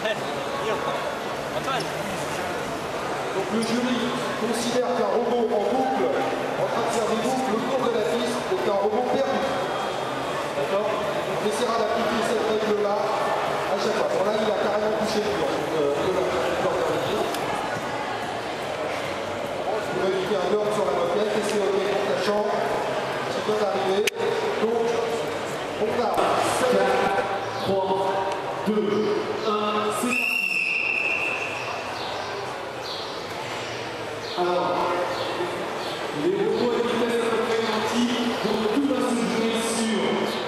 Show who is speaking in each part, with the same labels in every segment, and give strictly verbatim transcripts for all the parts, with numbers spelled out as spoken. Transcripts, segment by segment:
Speaker 1: Antoine.
Speaker 2: Donc le jury considère qu'un robot en boucle, en train de faire des boucles le tour de la piste, est un robot perdu. D'accord? On essaiera d'appliquer cette règle-là à chaque fois. Bon là, il a carrément touché le mur. Euh, de la, de Vous pouvez éviter un burn sur la moquette et c'est ok pour ta chambre. Ça doit arriver. Donc, on part.
Speaker 3: quatre, trois, deux, un, c'est parti. Alors, les robots à vitesse à peu près identique, donc tout va se jouer sur,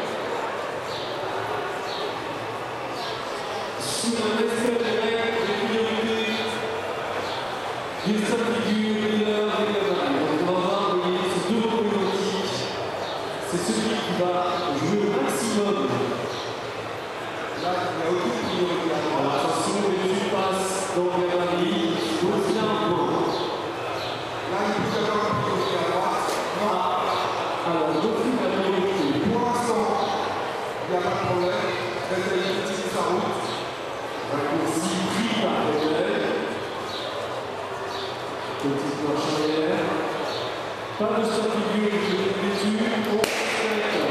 Speaker 3: sur un respect des règles de priorité des stratégies de leader et de la donc on va voir, vous voyez, ces deux robots identiques, c'est celui qui va jouer au maximum.
Speaker 2: Là, il n'y a aucune priorité à droite.
Speaker 3: Alors, attention, les deux passent dans les galeries, il faut bien un point.
Speaker 2: Là, il peut y avoir une priorité à droite. Non.
Speaker 3: Alors, je trouve la priorité.
Speaker 2: Pour l'instant, il n'y a pas de problème. Restez utiliser sa route.
Speaker 3: Raccourci pris par Rebelle. Petite marche arrière. Pas de stop figure, je vais dessus. On fait.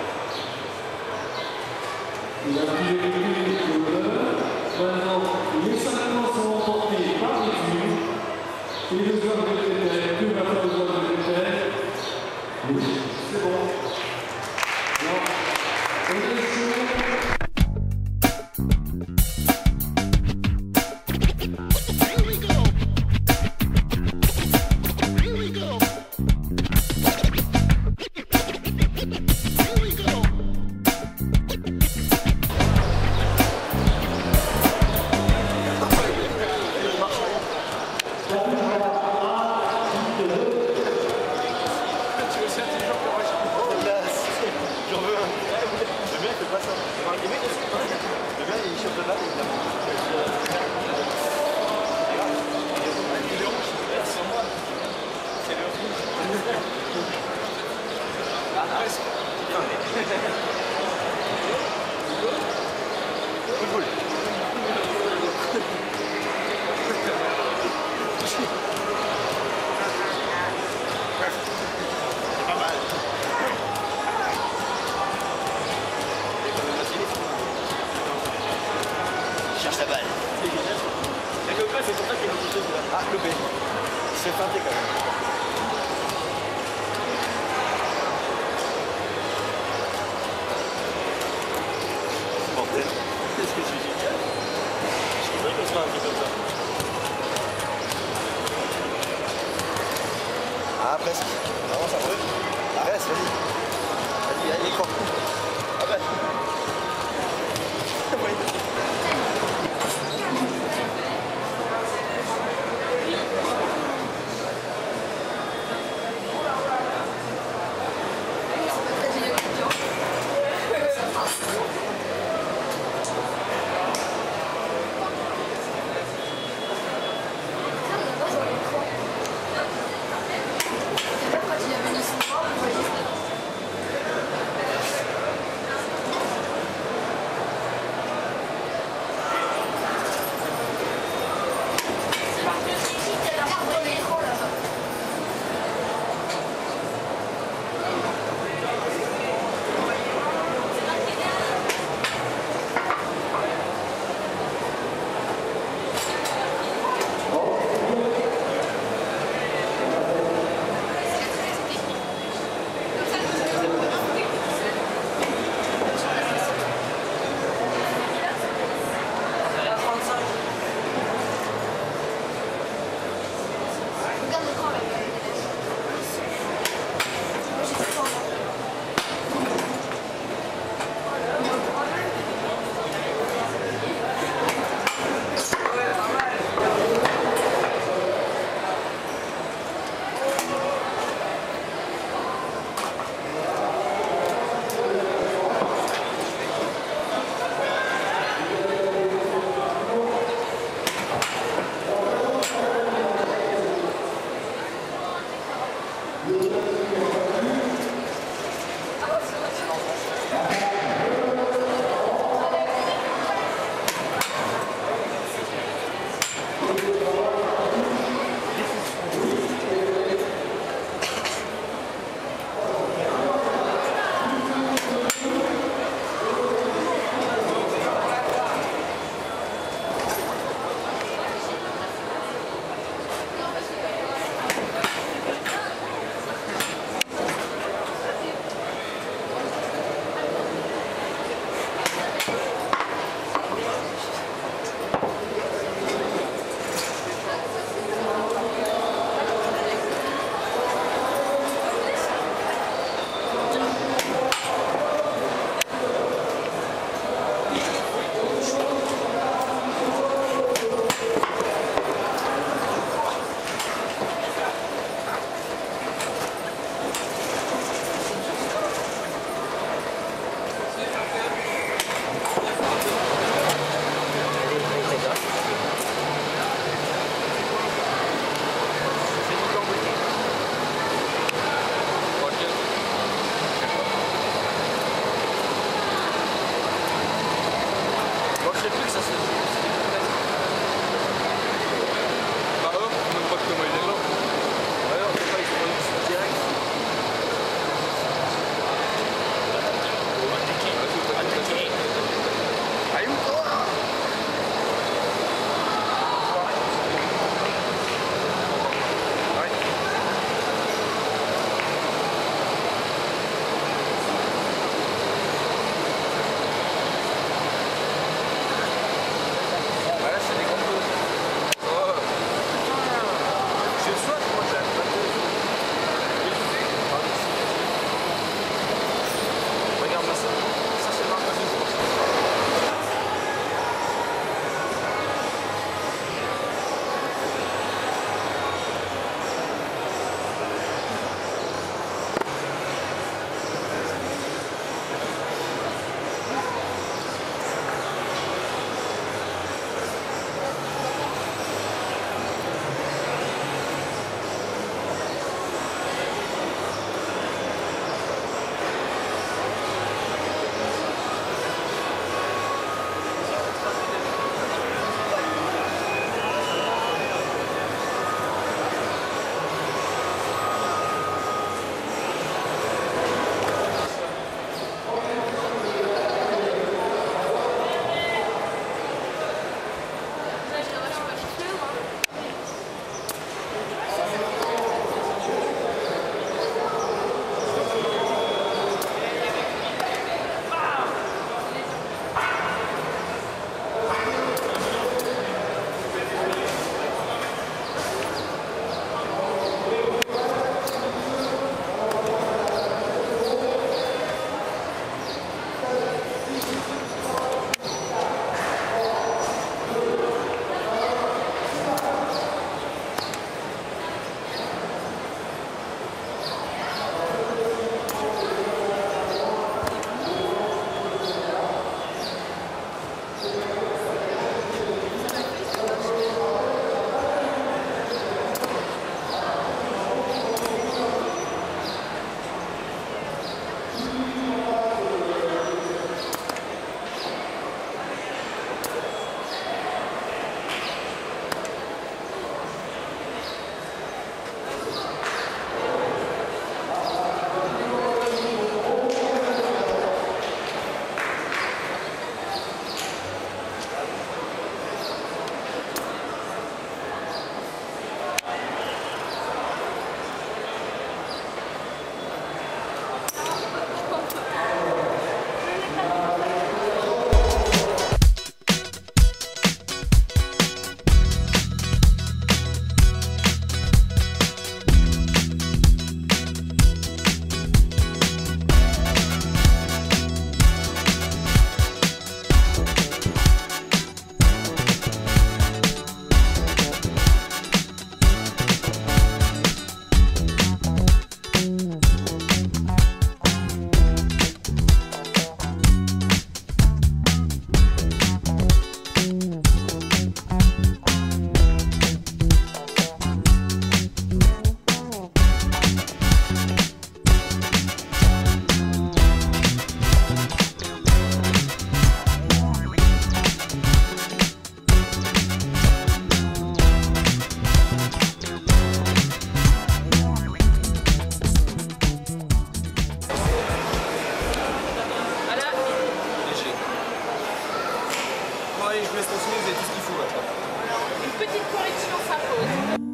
Speaker 3: Il a pris les priorités de l'heure. Maintenant, les cinq points sont remportés par les tues. Et le joueur de Rebelle, que va faire le joueur de Rebelle? Oui, c'est bon. Non. On est chaud.
Speaker 1: Cherche la balle. C'est comme ça, c'est pour ça qu'il est obligé de là. Ah, le B. Il se fait feinter quand même. Bordel. Qu'est-ce que c'est génial. Je voudrais qu'on se fasse un truc comme ça. Ah, presque. Non, ça brûle. Arrête, vas-y. Vas-y, allez, l'écran. Ah bah.
Speaker 4: Une petite correction s'impose.